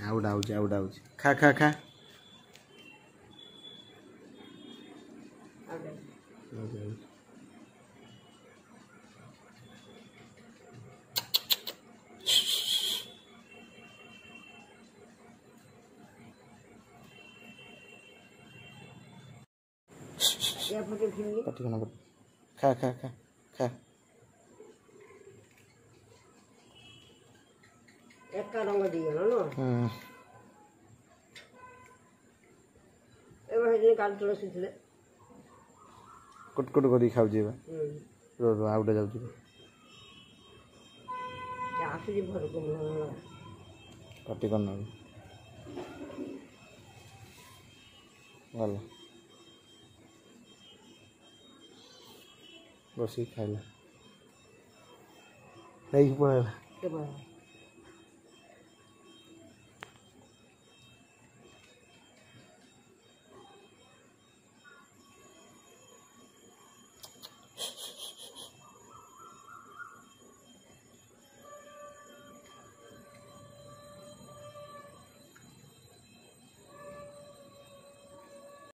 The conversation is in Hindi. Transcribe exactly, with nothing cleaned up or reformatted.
आउट आउट आउट आउट खा खा खा खा खा खा खा एक का रंग दियो ना हम्म एबे हेजे काल तोले सिथले कुट कुट करी खाउ जेबा हम्म रो रो आउट जाउ जे या आसी भर को ना पार्टी करना वाला बस ही खाइला नहीं पड़ा के बा